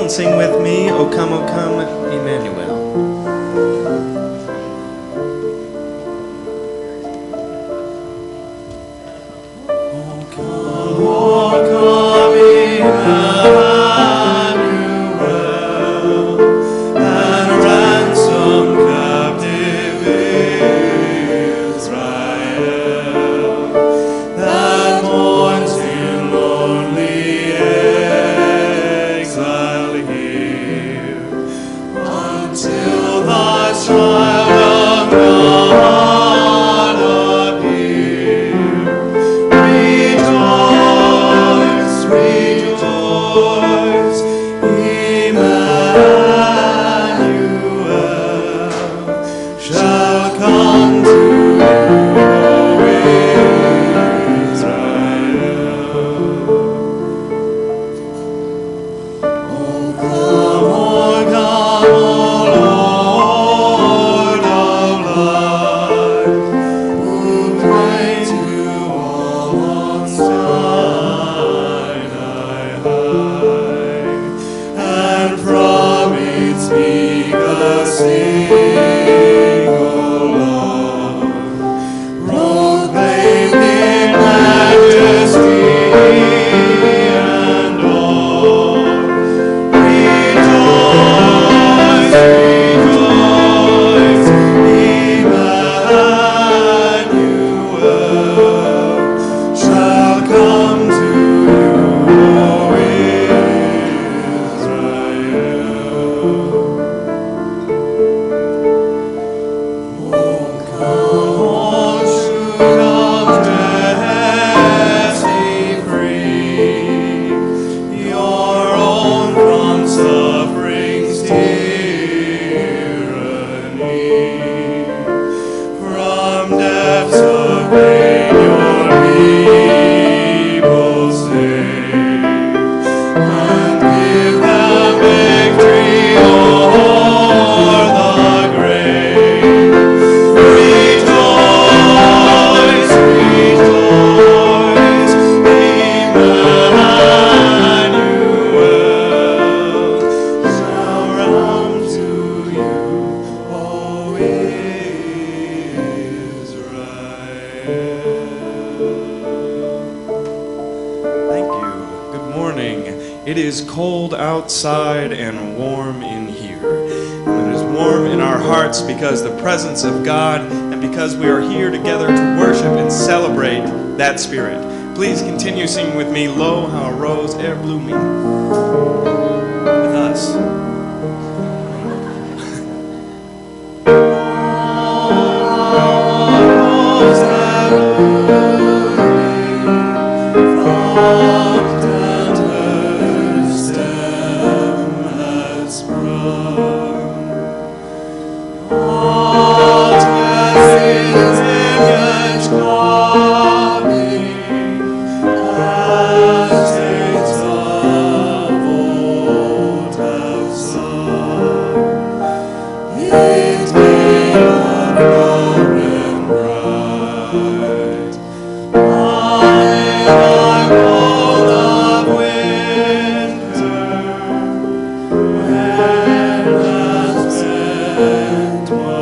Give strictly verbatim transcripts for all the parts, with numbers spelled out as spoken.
and sing with me, O come, O come, Emmanuel. Outside and warm in here. And it is warm in our hearts because the presence of God and because we are here together to worship and celebrate that Spirit. Please continue singing with me, Lo, how a rose e'er blooming with us. One.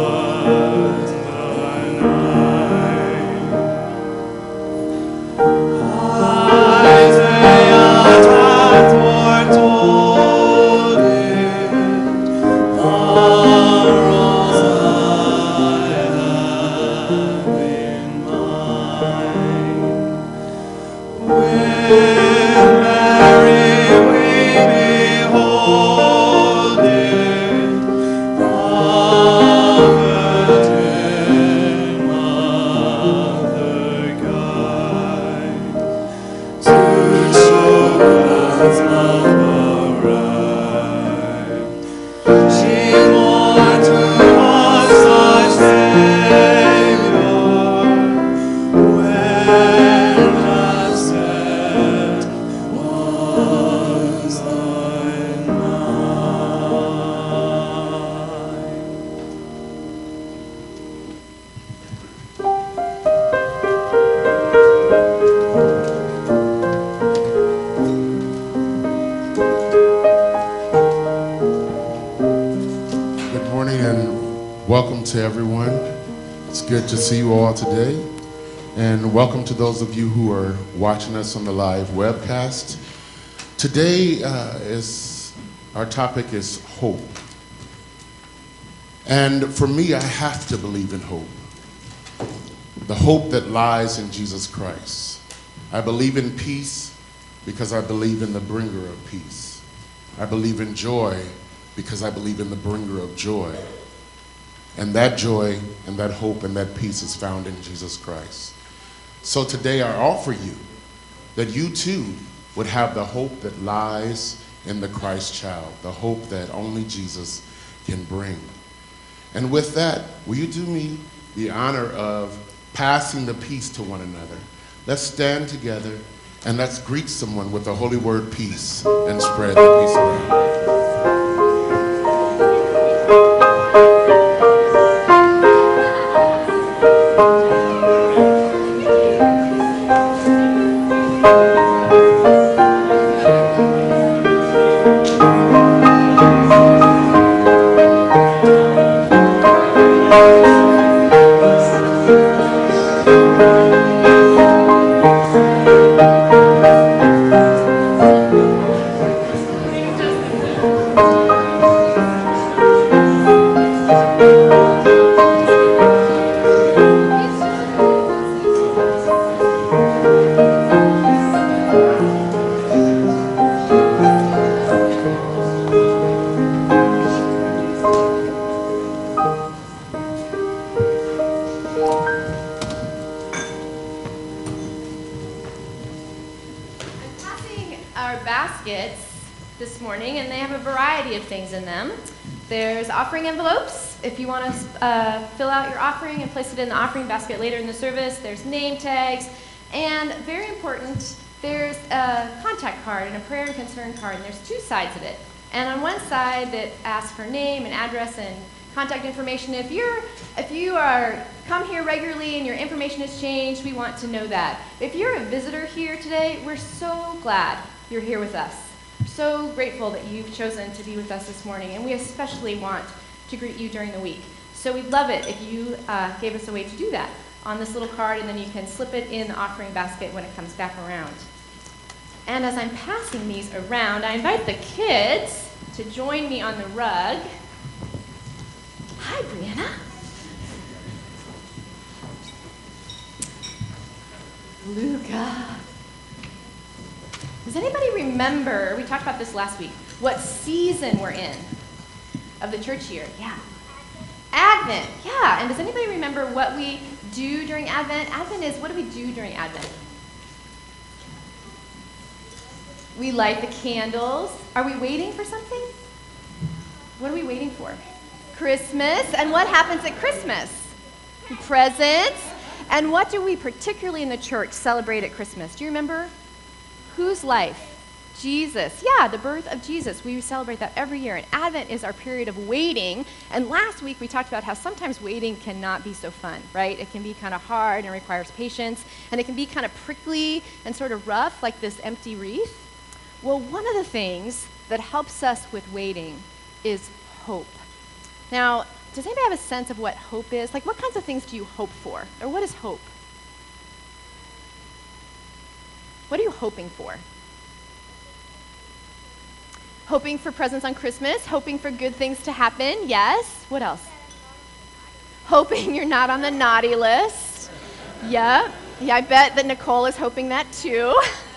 Welcome to everyone. It's good to see you all today. And welcome to those of you who are watching us on the live webcast. Today uh, is, our topic is hope. And for me, I have to believe in hope. The hope that lies in Jesus Christ. I believe in peace because I believe in the bringer of peace. I believe in joy because I believe in the bringer of joy. And that joy and that hope and that peace is found in Jesus Christ. So today I offer you that you too would have the hope that lies in the Christ child, the hope that only Jesus can bring. And with that, will you do me the honor of passing the peace to one another? Let's stand together and let's greet someone with the holy word peace and spread the peace around. Offering envelopes, if you want to uh, fill out your offering and place it in the offering basket later in the service. There's name tags, and very important, there's a contact card and a prayer and concern card, and there's two sides of it. And on one side that asks for name and address and contact information. If you're, if you are come here regularly and your information has changed, we want to know that. If you're a visitor here today, we're so glad you're here with us. So grateful that you've chosen to be with us this morning, and we especially want to greet you during the week. So we'd love it if you uh, gave us a way to do that on this little card, and then you can slip it in the offering basket when it comes back around. And as I'm passing these around, I invite the kids to join me on the rug. Hi, Brianna. Luca. Does anybody remember, we talked about this last week, what season we're in of the church year? Yeah. Advent, yeah. And does anybody remember what we do during Advent? Advent is, what do we do during Advent? We light the candles. Are we waiting for something? What are we waiting for? Christmas. And what happens at Christmas? Presents. And what do we particularly in the church celebrate at Christmas? Do you remember? Whose life? Jesus. Yeah, the birth of Jesus. We celebrate that every year. And Advent is our period of waiting. And last week we talked about how sometimes waiting cannot be so fun, right? It can be kind of hard and requires patience. And it can be kind of prickly and sort of rough, like this empty wreath. Well, one of the things that helps us with waiting is hope. Now, does anybody have a sense of what hope is? Like, what kinds of things do you hope for? Or what is hope? What are you hoping for? Hoping for presents on Christmas, hoping for good things to happen, yes. What else? Hoping you're not on the naughty list. Yeah, yeah, I bet that Nicole is hoping that too.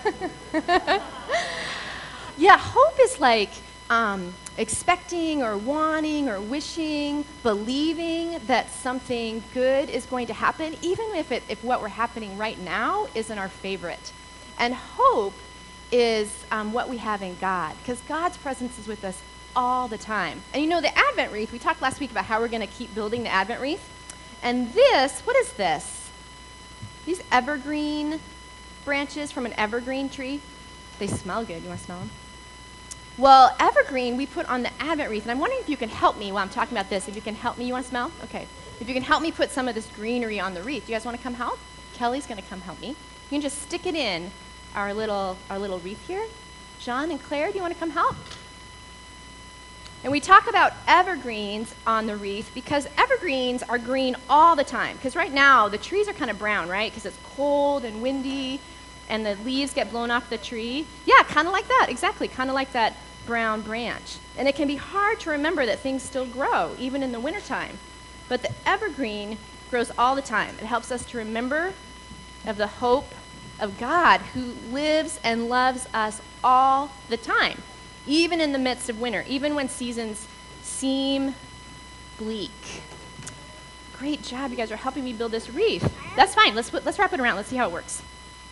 Yeah, hope is like um, expecting or wanting or wishing, believing that something good is going to happen, even if, it, if what we're happening right now isn't our favorite. And hope is um, what we have in God, because God's presence is with us all the time. And you know, the Advent wreath, we talked last week about how we're going to keep building the Advent wreath. And this, what is this? These evergreen branches from an evergreen tree. They smell good. You want to smell them? Well, evergreen we put on the Advent wreath. And I'm wondering if you can help me while I'm talking about this. If you can help me, you want to smell? Okay. If you can help me put some of this greenery on the wreath. Do you guys want to come help? Kelly's going to come help me. You can just stick it in our little, our little wreath here. John and Claire, do you want to come help? And we talk about evergreens on the wreath because evergreens are green all the time. Because right now, the trees are kind of brown, right? Because it's cold and windy, and the leaves get blown off the tree. Yeah, kind of like that, exactly, kind of like that brown branch. And it can be hard to remember that things still grow, even in the wintertime. But the evergreen grows all the time. It helps us to remember of the hope of God who lives and loves us all the time, even in the midst of winter, even when seasons seem bleak. Great job, you guys are helping me build this wreath. That's fine, let's, put, let's wrap it around, let's see how it works.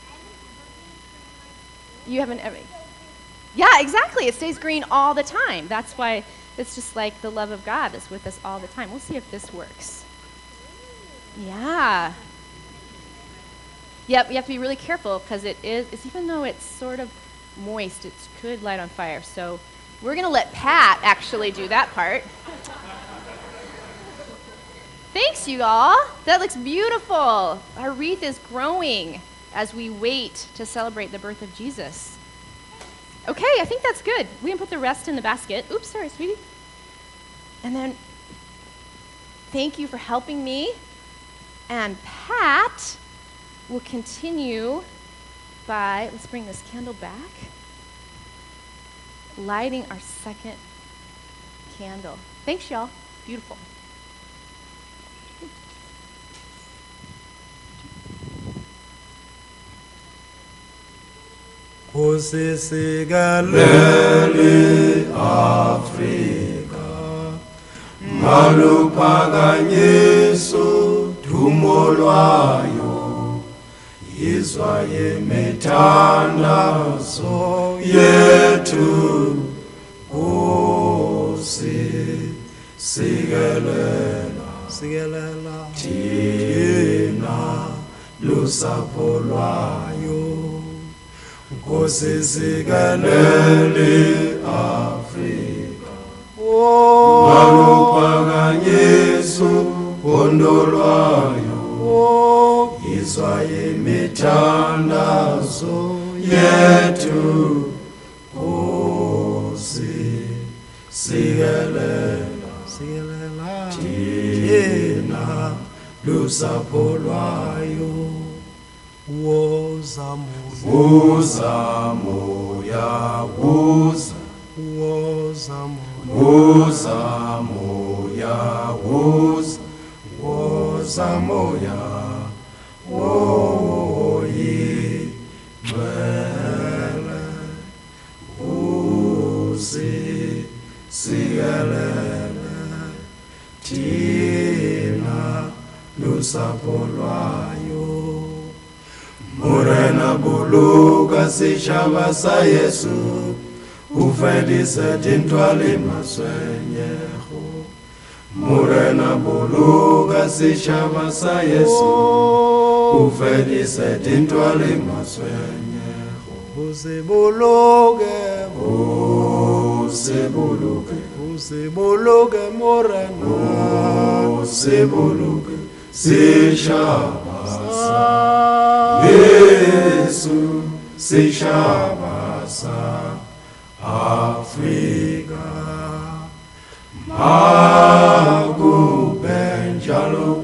You have an every. Yeah, exactly, it stays green all the time. That's why it's just like the love of God that's with us all the time. We'll see if this works. Yeah. Yep, you have to be really careful because it is, it's, even though it's sort of moist, it could light on fire. So we're going to let Pat actually do that part. Thanks, you all. That looks beautiful. Our wreath is growing as we wait to celebrate the birth of Jesus. Okay, I think that's good. We can put the rest in the basket. Oops, sorry, sweetie. And then, thank you for helping me. And Pat will continue by, let's bring this candle back, lighting our second candle. Thanks, y'all. Beautiful. Kusisikelele Afrika maluphakanyiso dumo lwayo yizwa yemithandazo yethu kusisikelela sikelela thina lusapho lwayo kusisikelele Afrika maluphakanyiso phondo lwayo yizwa yemithandazo yethu kusisikelela thina lusapho lwayo. Woza moya, woza, woza moya, woza, woza moya, woyi gwele, uzi sigelele, thina lusapho lwayo. Morena buluka sishaba sa Yesu ufedise tintwali maswenyeho. Morena buluka sishaba sa Yesu ufedise tintwali maswenyeho. Usibuluke, usibuluke, usibuluke morena, usibuluke sishaba sa Yesu sishabasa Afrika makubenjalo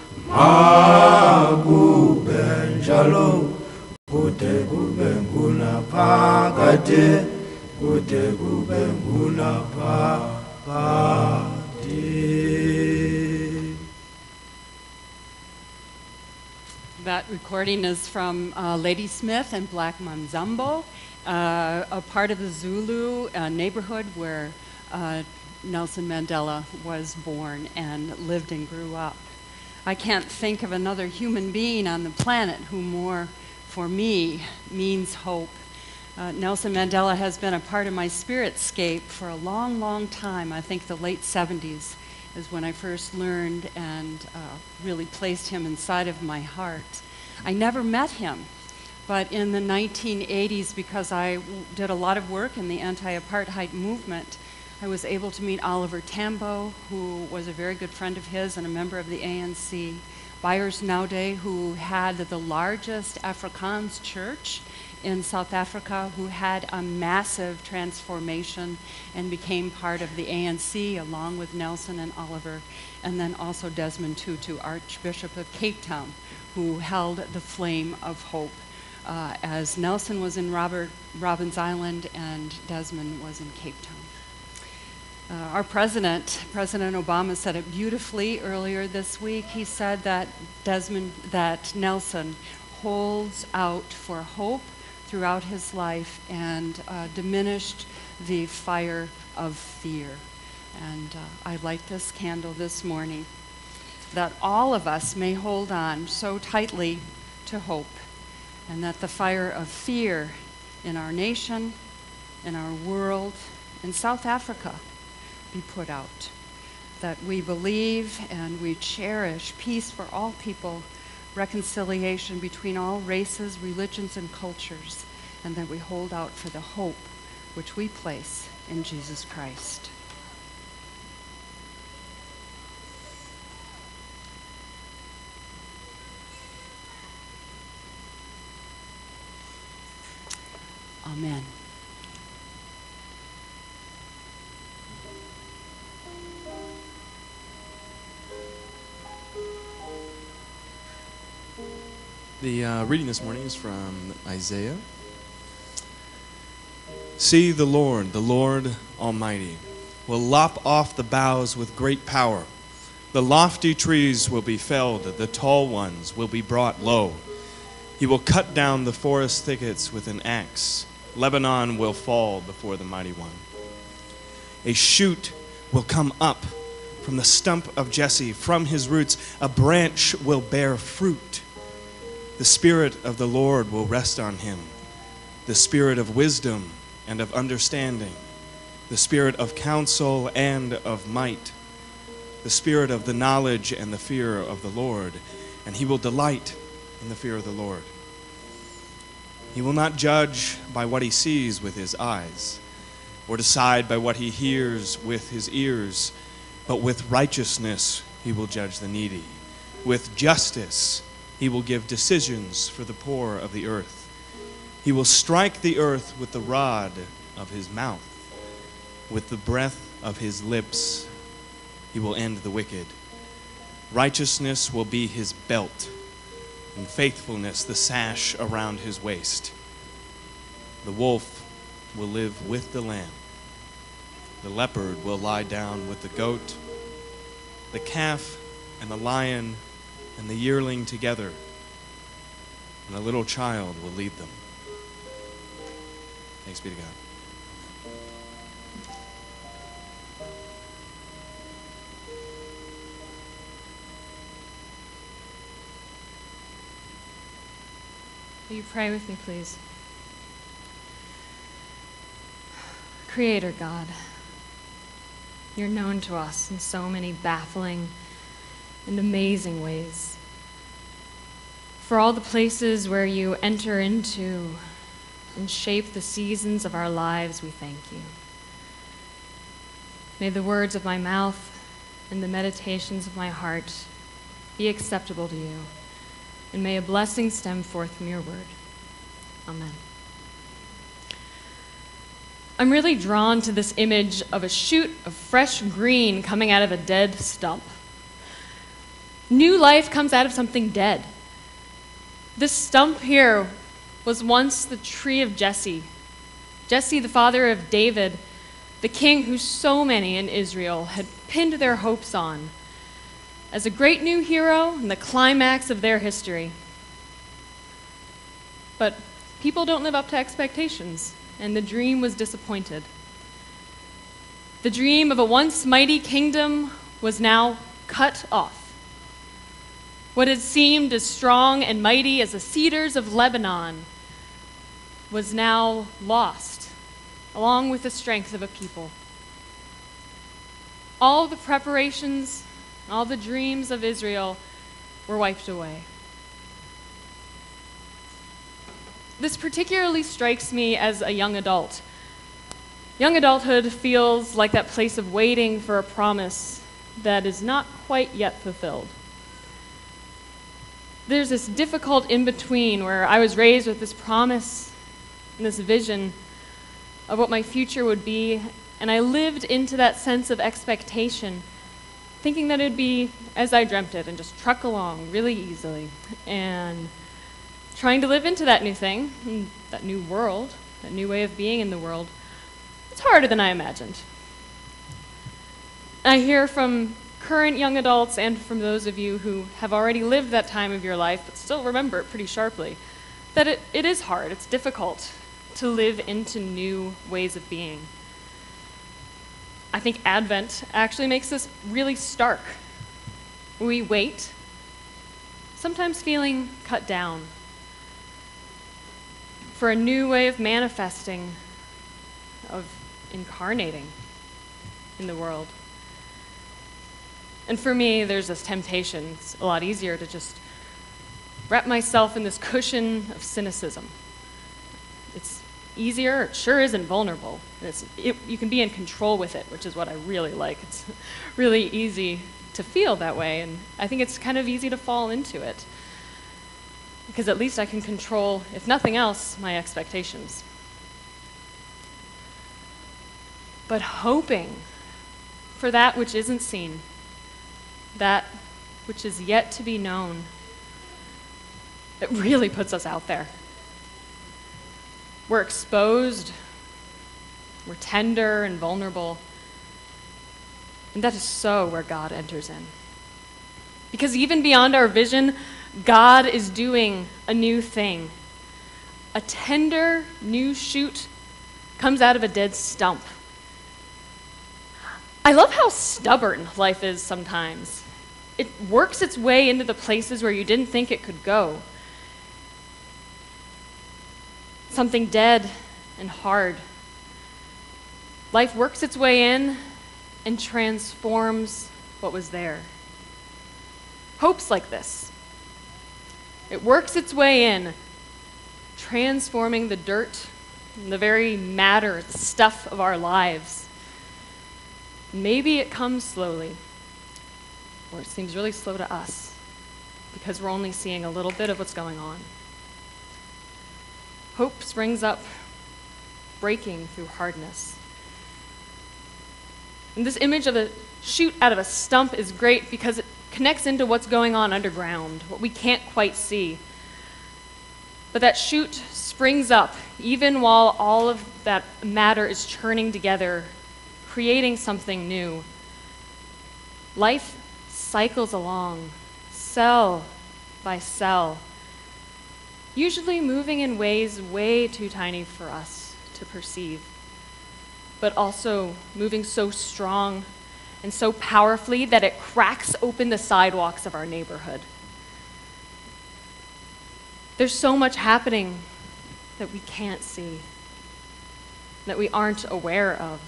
makubenjalo kude kube ngulaphakade kude kube ngulaphakade. That recording is from uh, Lady Smith and Black Manzambo, uh, a part of the Zulu uh, neighborhood where uh, Nelson Mandela was born and lived and grew up. I can't think of another human being on the planet who more, for me, means hope. Uh, Nelson Mandela has been a part of my spiritscape for a long, long time. I think the late seventies. Is when I first learned and uh, really placed him inside of my heart. I never met him, but in the nineteen eighties, because I w did a lot of work in the anti-apartheid movement, I was able to meet Oliver Tambo, who was a very good friend of his and a member of the A N C, Byers Naude, who had the largest Afrikaans church in South Africa who had a massive transformation and became part of the A N C along with Nelson and Oliver, and then also Desmond Tutu, Archbishop of Cape Town, who held the flame of hope uh, as Nelson was in Robert, Robbins Island and Desmond was in Cape Town. Uh, our president, President Obama, said it beautifully earlier this week. He said that Desmond, that Nelson holds out for hope throughout his life and uh, diminished the fire of fear. And uh, I light this candle this morning that all of us may hold on so tightly to hope, and that the fire of fear in our nation, in our world, in South Africa, be put out. That we believe and we cherish peace for all people, reconciliation between all races, religions, and cultures, and that we hold out for the hope which we place in Jesus Christ. Amen. The uh, reading this morning is from Isaiah. See, the Lord, the Lord Almighty, will lop off the boughs with great power. The lofty trees will be felled, the tall ones will be brought low. He will cut down the forest thickets with an axe. Lebanon will fall before the mighty one. A shoot will come up from the stump of Jesse. From his roots, a branch will bear fruit. The Spirit of the Lord will rest on him, the Spirit of wisdom and of understanding, the Spirit of counsel and of might, the Spirit of the knowledge and the fear of the Lord, and he will delight in the fear of the Lord. He will not judge by what he sees with his eyes, or decide by what he hears with his ears, but with righteousness he will judge the needy. With justice he will give decisions for the poor of the earth. He will strike the earth with the rod of his mouth. With the breath of his lips he will end the wicked. Righteousness will be his belt, and faithfulness the sash around his waist. The wolf will live with the lamb. The leopard will lie down with the goat. The calf and the lion and the yearling together, and a little child will lead them. Thanks be to God. Will you pray with me, please? Creator God, you're known to us in so many baffling and amazing ways. For all the places where you enter into and shape the seasons of our lives, we thank you. May the words of my mouth and the meditations of my heart be acceptable to you, and may a blessing stem forth from your word. Amen. I'm really drawn to this image of a shoot of fresh green coming out of a dead stump. New life comes out of something dead. This stump here was once the tree of Jesse. Jesse, the father of David, the king who so many in Israel had pinned their hopes on as a great new hero and the climax of their history. But people don't live up to expectations, and the dream was disappointed. The dream of a once mighty kingdom was now cut off. What had seemed as strong and mighty as the cedars of Lebanon was now lost, along with the strength of a people. All the preparations, all the dreams of Israel were wiped away. This particularly strikes me as a young adult. Young adulthood feels like that place of waiting for a promise that is not quite yet fulfilled. There's this difficult in-between where I was raised with this promise, and this vision of what my future would be, and I lived into that sense of expectation, thinking that it'd be as I dreamt it and just truck along really easily, and trying to live into that new thing, that new world, that new way of being in the world. It's harder than I imagined. I hear from current young adults and from those of you who have already lived that time of your life but still remember it pretty sharply, that it, it is hard, it's difficult to live into new ways of being. I think Advent actually makes this really stark. We wait, sometimes feeling cut down, for a new way of manifesting, of incarnating in the world. And for me, there's this temptation. It's a lot easier to just wrap myself in this cushion of cynicism. It's easier, it sure isn't vulnerable. It's, it, you can be in control with it, which is what I really like. It's really easy to feel that way, and I think it's kind of easy to fall into it. Because at least I can control, if nothing else, my expectations. But hoping for that which isn't seen, that which is yet to be known, it really puts us out there. We're exposed, we're tender and vulnerable, and that is so where God enters in. Because even beyond our vision, God is doing a new thing. A tender new shoot comes out of a dead stump. I love how stubborn life is sometimes. It works its way into the places where you didn't think it could go. Something dead and hard. Life works its way in and transforms what was there. Hope's like this. It works its way in, transforming the dirt, and the very matter, the stuff of our lives. Maybe it comes slowly, or it seems really slow to us, because we're only seeing a little bit of what's going on. Hope springs up, breaking through hardness. And this image of a shoot out of a stump is great because it connects into what's going on underground, what we can't quite see. But that shoot springs up even while all of that matter is churning together, creating something new. Life cycles along, cell by cell, usually moving in ways way too tiny for us to perceive, but also moving so strong and so powerfully that it cracks open the sidewalks of our neighborhood. There's so much happening that we can't see, that we aren't aware of.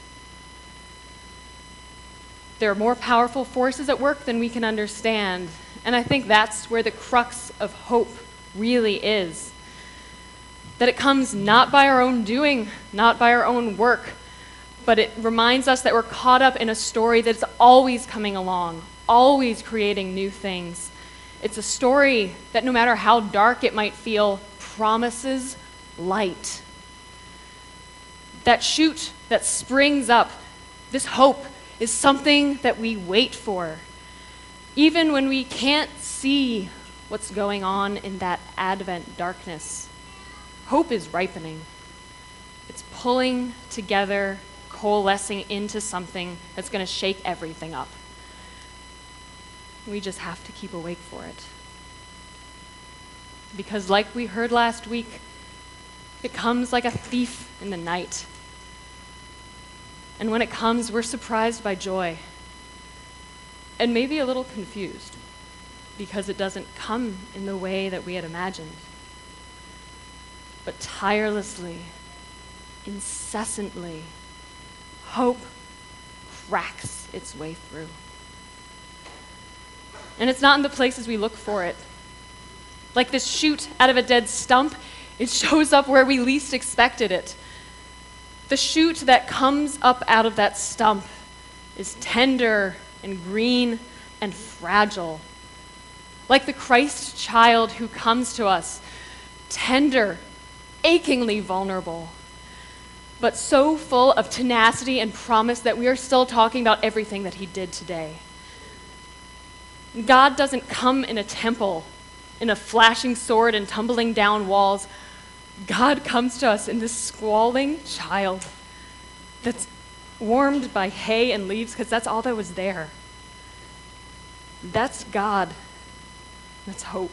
There are more powerful forces at work than we can understand, and I think that's where the crux of hope really is. That it comes not by our own doing, not by our own work, but it reminds us that we're caught up in a story that's always coming along, always creating new things. It's a story that no matter how dark it might feel, promises light. That shoot that springs up, this hope, is something that we wait for. Even when we can't see what's going on in that Advent darkness, hope is ripening. It's pulling together, coalescing into something that's going to shake everything up. We just have to keep awake for it. Because like we heard last week, it comes like a thief in the night. And when it comes, we're surprised by joy. And maybe a little confused, because it doesn't come in the way that we had imagined. But tirelessly, incessantly, hope cracks its way through. And it's not in the places we look for it. Like this shoot out of a dead stump, it shows up where we least expected it. The shoot that comes up out of that stump is tender and green and fragile. Like the Christ child who comes to us, tender, achingly vulnerable, but so full of tenacity and promise that we are still talking about everything that he did today. God doesn't come in a temple, in a flashing sword and tumbling down walls. God comes to us in this squalling child that's warmed by hay and leaves, because that's all that was there. That's God. That's hope.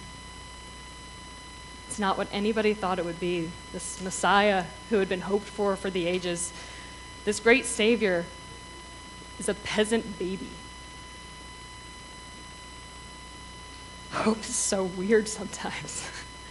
It's not what anybody thought it would be. This Messiah who had been hoped for for the ages, this great Savior, is a peasant baby. Hope is so weird sometimes.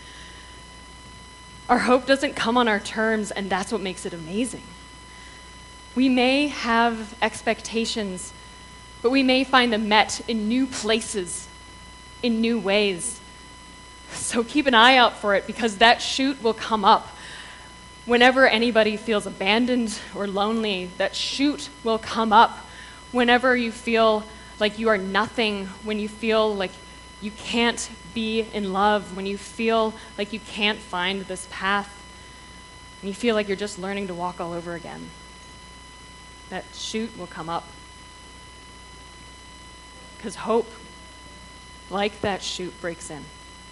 Our hope doesn't come on our terms, and that's what makes it amazing. We may have expectations, but we may find them met in new places, in new ways. So keep an eye out for it, because that shoot will come up. Whenever anybody feels abandoned or lonely, that shoot will come up. Whenever you feel like you are nothing, when you feel like you can't be in love, when you feel like you can't find this path, and you feel like you're just learning to walk all over again, that shoot will come up. Because hope, like that shoot, breaks in,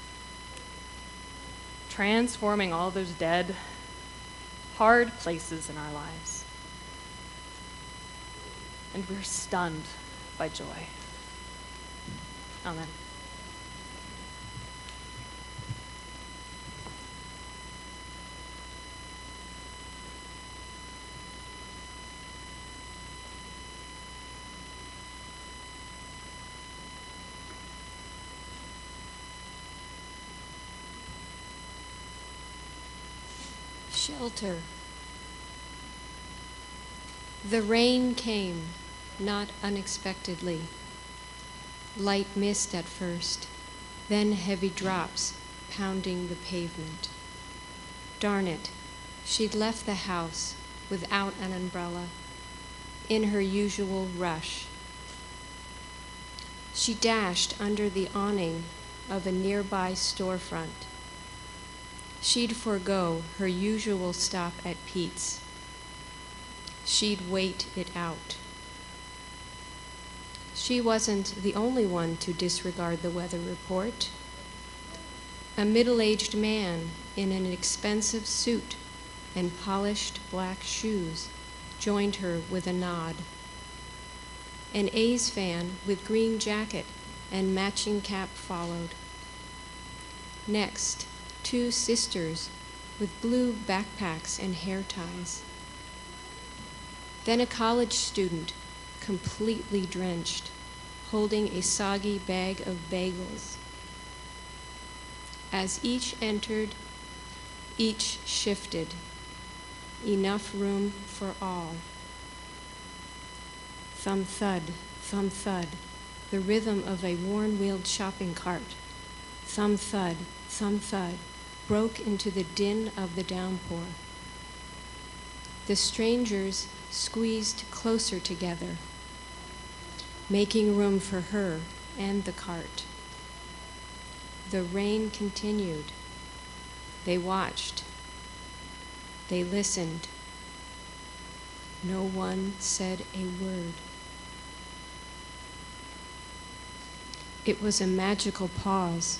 transforming all those dead, hard places in our lives. And we're stunned by joy. Amen. Shelter. The rain came, not unexpectedly. Light mist at first, then heavy drops pounding the pavement. Darn it, she'd left the house without an umbrella, in her usual rush. She dashed under the awning of a nearby storefront. She'd forego her usual stop at Pete's. She'd wait it out. She wasn't the only one to disregard the weather report. A middle-aged man in an expensive suit and polished black shoes joined her with a nod. An A's fan with green jacket and matching cap followed. Next, two sisters with blue backpacks and hair ties. Then a college student, completely drenched, holding a soggy bag of bagels. As each entered, each shifted. Enough room for all. Thump thud, thump thud, the rhythm of a worn-wheeled shopping cart. Thump thud, thump thud, broke into the din of the downpour. The strangers squeezed closer together, making room for her and the cart. The rain continued. They watched. They listened. No one said a word. It was a magical pause.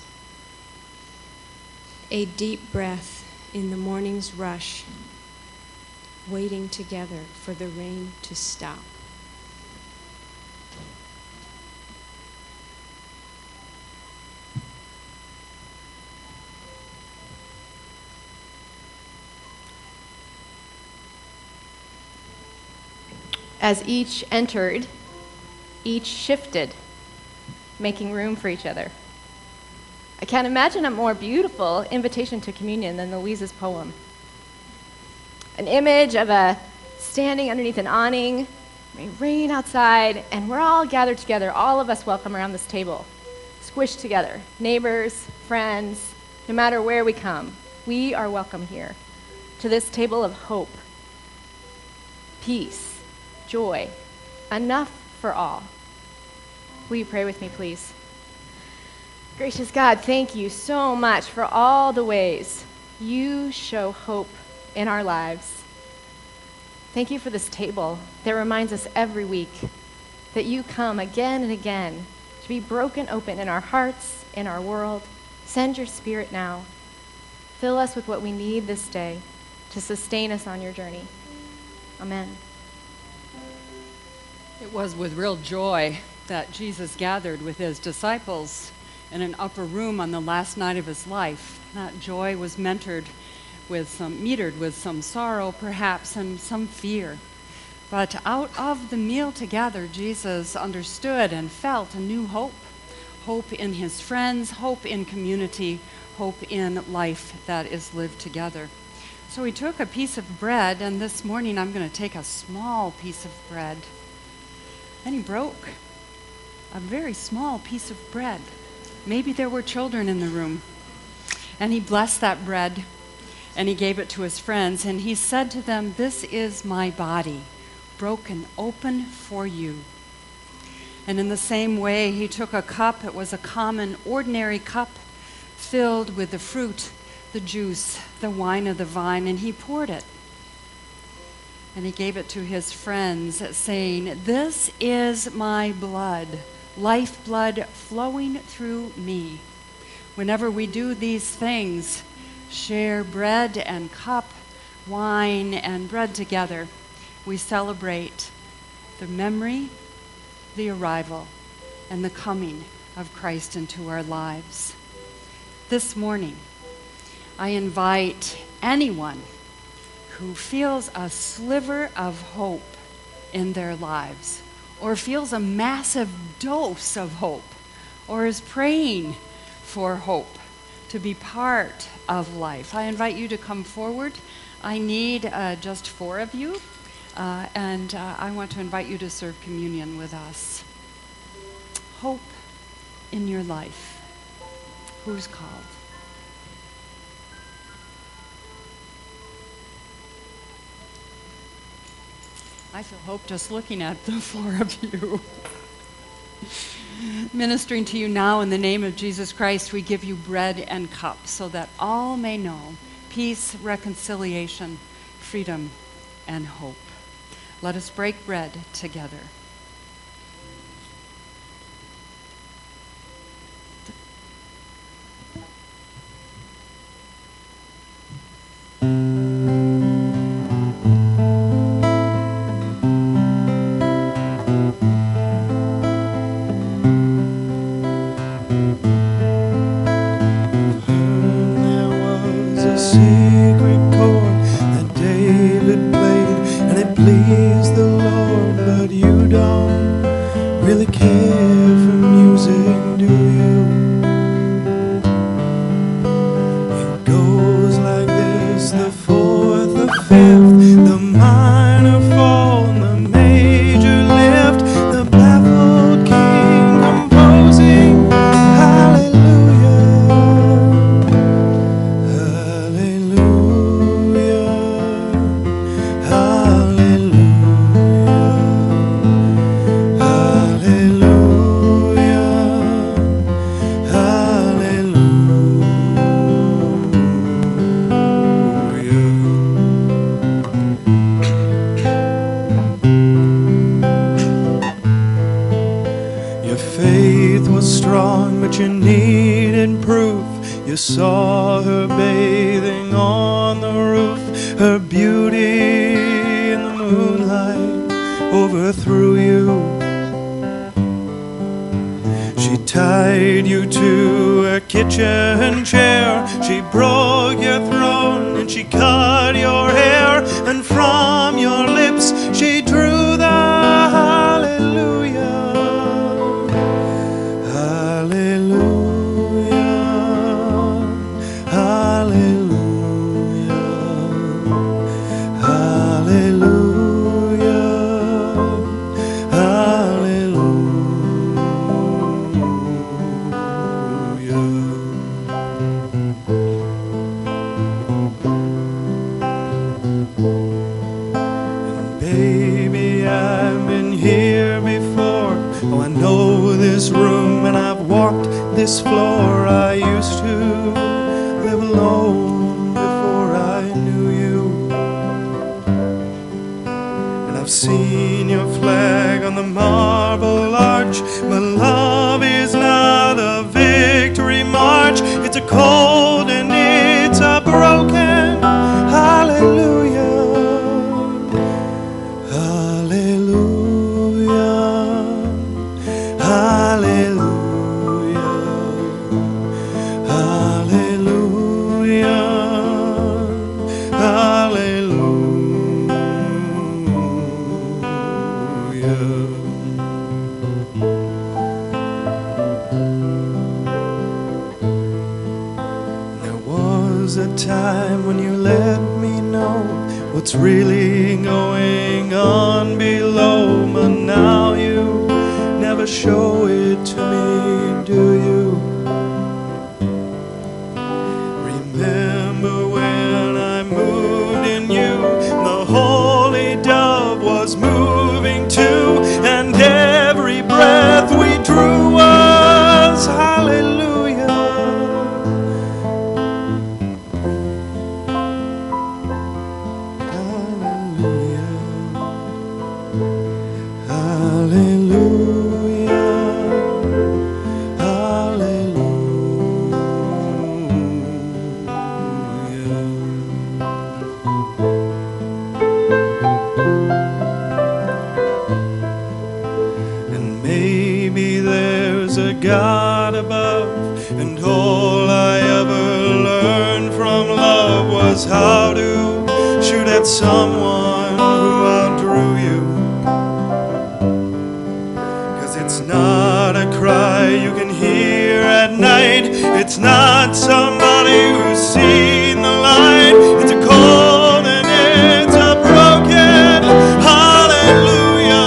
A deep breath in the morning's rush, waiting together for the rain to stop. As each entered, each shifted, making room for each other. I can't imagine a more beautiful invitation to communion than Louise's poem. An image of a standing underneath an awning, may rain outside, and we're all gathered together, all of us welcome around this table, squished together, neighbors, friends, no matter where we come, we are welcome here to this table of hope, peace, joy, enough for all. Will you pray with me, please? Gracious God, thank you so much for all the ways you show hope in our lives. Thank you for this table that reminds us every week that you come again and again to be broken open in our hearts, in our world. Send your Spirit now. Fill us with what we need this day to sustain us on your journey. Amen. It was with real joy that Jesus gathered with his disciples in an upper room on the last night of his life. That joy was mentored with some, metered with some sorrow perhaps and some fear. But out of the meal together, Jesus understood and felt a new hope. Hope in his friends, hope in community, hope in life that is lived together. So he took a piece of bread, and this morning I'm going to take a small piece of bread. And he broke a very small piece of bread. Maybe there were children in the room. And he blessed that bread, and he gave it to his friends, and he said to them, "This is my body, broken open for you." And in the same way, he took a cup. It was a common, ordinary cup filled with the fruit, the juice, the wine of the vine, and he poured it. And he gave it to his friends, saying, "This is my blood, lifeblood flowing through me." Whenever we do these things, share bread and cup, wine and bread together, we celebrate the memory, the arrival, and the coming of Christ into our lives. This morning, I invite anyone who feels a sliver of hope in their lives, or feels a massive dose of hope, or is praying for hope to be part of life. I invite you to come forward. I need uh, just four of you, uh, and uh, I want to invite you to serve communion with us. Hope in your life. Who's called? I feel hope just looking at the four of you. Ministering to you now in the name of Jesus Christ, we give you bread and cup so that all may know peace, reconciliation, freedom, and hope. Let us break bread together. This floor, I used to live alone before. It's a cold and it's a broken. Hallelujah. Hallelujah. Hallelujah. Hallelujah. A time when you let me know what's really going on below, but now you never show it to me, do you? Remember when I moved in you, the holy dove was moving too, and every breath we drew was hallelujah. God above, and all I ever learned from love was how to shoot at someone who outdrew you. 'Cause it's not a cry you can hear at night, it's not somebody who's seen the light, it's a cold and it's a broken hallelujah.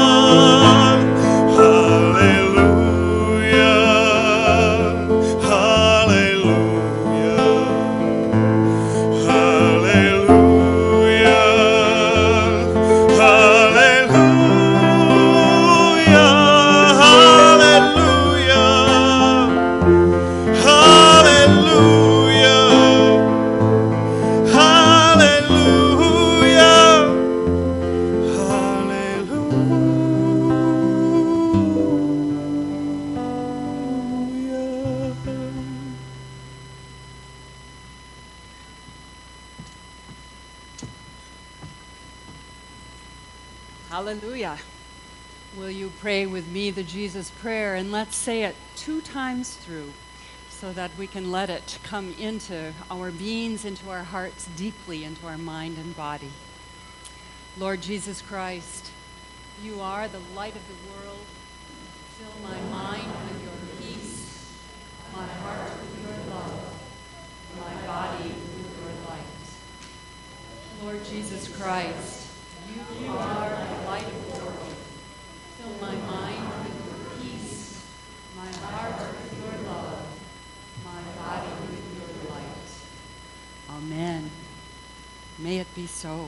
Hallelujah. Will you pray with me the Jesus prayer, and let's say it two times through so that we can let it come into our beings, into our hearts, deeply into our mind and body. Lord Jesus Christ, you are the light of the world. Fill my mind with your peace, my heart with your love, my body with your light. Lord Jesus Christ, you are the light of the world. Fill my mind with your peace, my heart with your love, my body with your light. Amen. May it be so.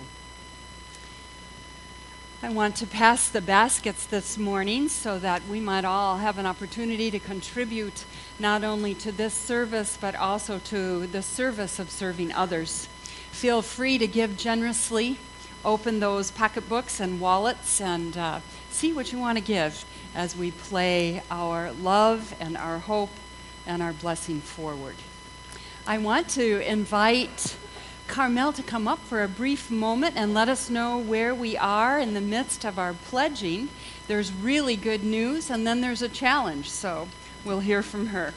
I want to pass the baskets this morning so that we might all have an opportunity to contribute not only to this service, but also to the service of serving others. Feel free to give generously. Open those pocketbooks and wallets and uh, see what you want to give as we play our love and our hope and our blessing forward. I want to invite Carmel to come up for a brief moment and let us know where we are in the midst of our pledging. There's really good news, and then there's a challenge, so we'll hear from her.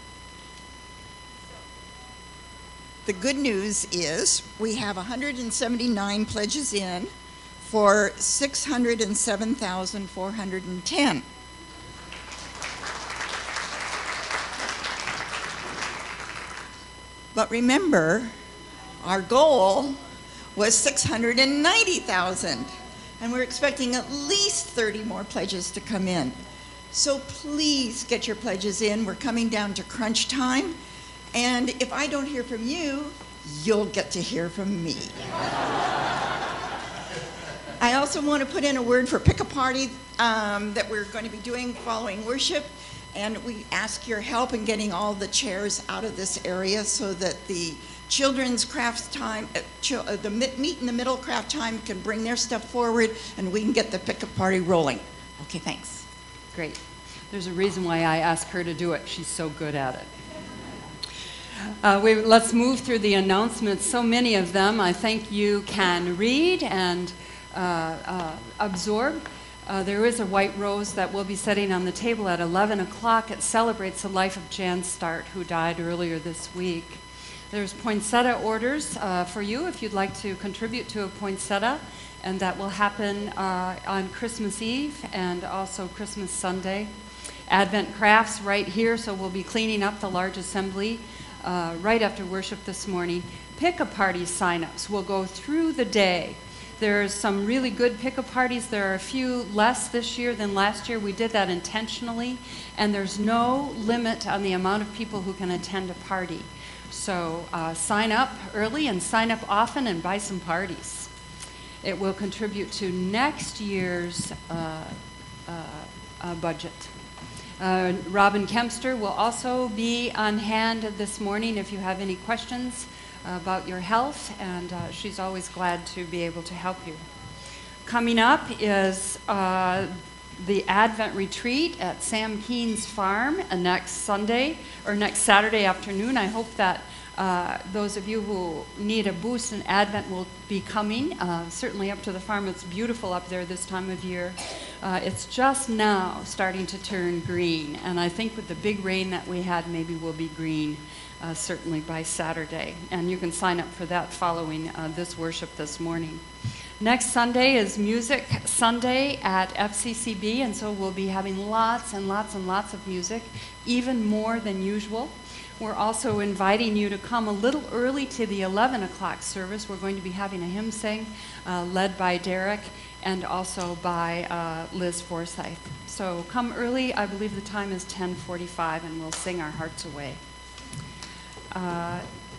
The good news is we have one hundred seventy-nine pledges in for six hundred seven thousand four hundred ten. But remember, our goal was six hundred ninety thousand, and we're expecting at least thirty more pledges to come in. So please get your pledges in. We're coming down to crunch time. And if I don't hear from you, you'll get to hear from me. I also want to put in a word for Pick a Party um, that we're going to be doing following worship. And we ask your help in getting all the chairs out of this area so that the children's crafts time, uh, ch uh, the meet in the middle craft time can bring their stuff forward and we can get the Pick a Party rolling. Okay, thanks. Great. There's a reason why I asked her to do it. She's so good at it. Uh, we, let's move through the announcements, so many of them I think you can read and uh, uh, absorb. Uh, there is a white rose that we'll be setting on the table at eleven o'clock. It celebrates the life of Jan Start, who died earlier this week. There's poinsettia orders uh, for you if you'd like to contribute to a poinsettia, and that will happen uh, on Christmas Eve and also Christmas Sunday. Advent crafts right here, so we'll be cleaning up the large assembly uh, right after worship this morning. Pick-a-party sign-ups will go through the day. There's some really good pick-a parties. There are a few less this year than last year. We did that intentionally, and there's no limit on the amount of people who can attend a party. So uh, sign up early and sign up often and buy some parties. It will contribute to next year's uh, uh, uh, budget. Uh, Robin Kempster will also be on hand this morning if you have any questions about your health, and uh, she's always glad to be able to help you. Coming up is uh, the Advent Retreat at Sam Keen's farm uh, next Sunday, or next Saturday afternoon. I hope that uh, those of you who need a boost in Advent will be coming. Uh, certainly up to the farm. It's beautiful up there this time of year. Uh, it's just now starting to turn green, and I think with the big rain that we had, maybe we'll be green Uh, certainly by Saturday. And you can sign up for that following uh, this worship this morning. Next Sunday is Music Sunday at F C C B, and so we'll be having lots and lots and lots of music, even more than usual. We're also inviting you to come a little early to the eleven o'clock service. We're going to be having a hymn sing uh, led by Derek and also by uh, Liz Forsyth. So come early. I believe the time is ten forty-five, and we'll sing our hearts away. Uh,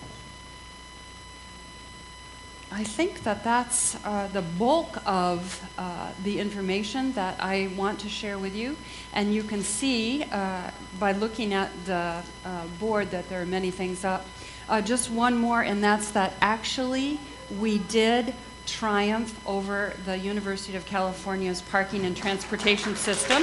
I think that that's uh, the bulk of uh, the information that I want to share with you. And you can see uh, by looking at the uh, board that there are many things up. Uh, just one more, and that's that actually we did triumph over the University of California's parking and transportation system.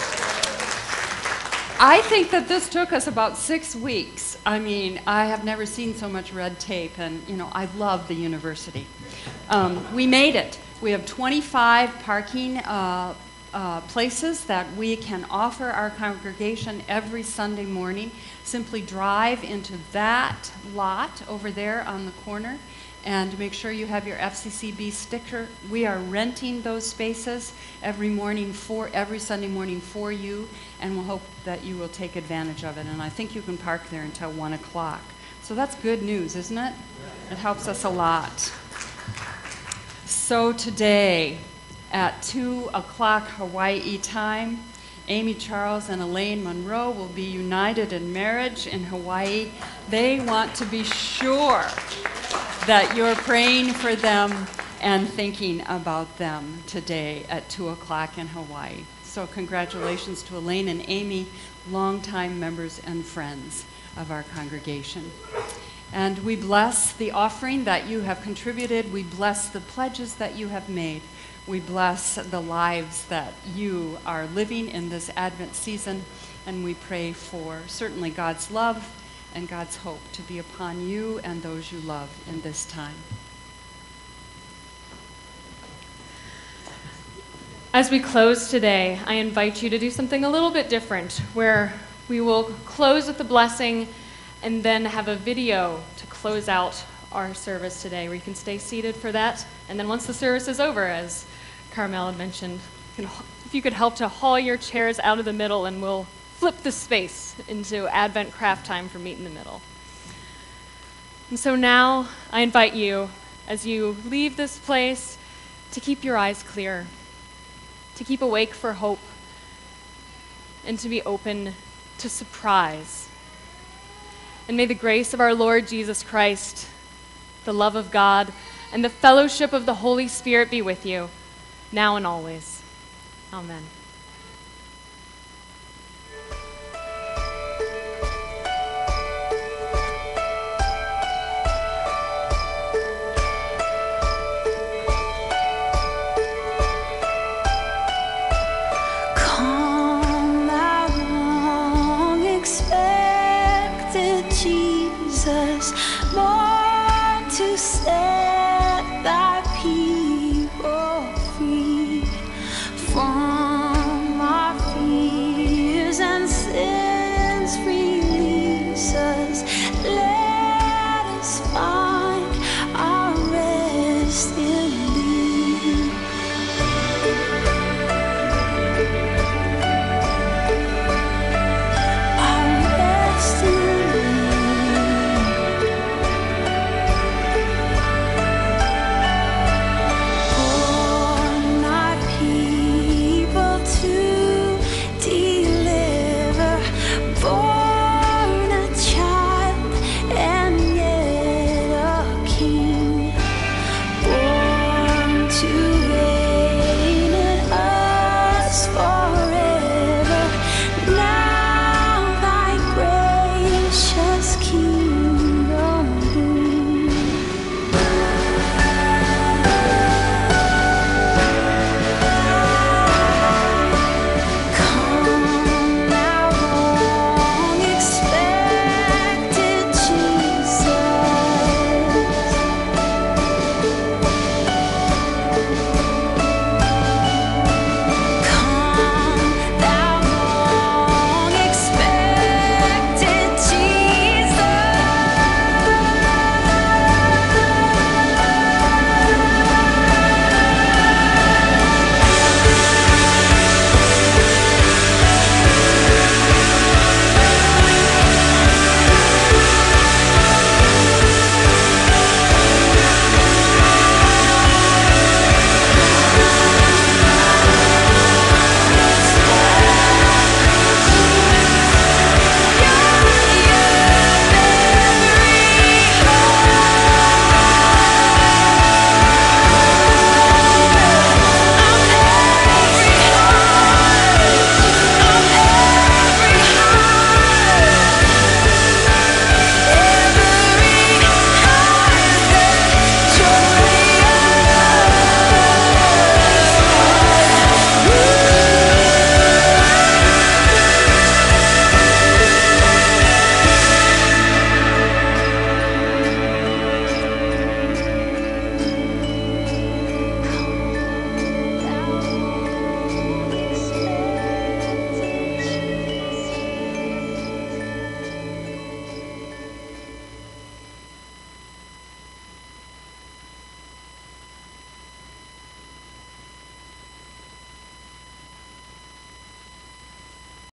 I think that this took us about six weeks. I mean, I have never seen so much red tape, and, you know, I love the university. Um, we made it. We have twenty-five parking uh, uh, places that we can offer our congregation every Sunday morning. Simply drive into that lot over there on the corner and make sure you have your F C C B sticker. We are renting those spaces every morning for every Sunday morning for you, and we'll hope that you will take advantage of it. And I think you can park there until one o'clock. So that's good news, isn't it? It helps us a lot. So today at two o'clock Hawaii time, Amy Charles and Elaine Monroe will be united in marriage in Hawaii. They want to be sure that you're praying for them and thinking about them today at two o'clock in Hawaii. So congratulations to Elaine and Amy, longtime members and friends of our congregation. And we bless the offering that you have contributed. We bless the pledges that you have made. We bless the lives that you are living in this Advent season. And we pray for certainly God's love and God's hope to be upon you and those you love in this time. As we close today, I invite you to do something a little bit different, where we will close with the blessing and then have a video to close out our service today, where you can stay seated for that. And then once the service is over, as Carmel had mentioned, you can, if you could help to haul your chairs out of the middle, and we'll flip the space into Advent craft time for Meet in the Middle. And so now I invite you, as you leave this place, to keep your eyes clear, to keep awake for hope, and to be open to surprise. And may the grace of our Lord Jesus Christ, the love of God, and the fellowship of the Holy Spirit be with you, now and always. Amen.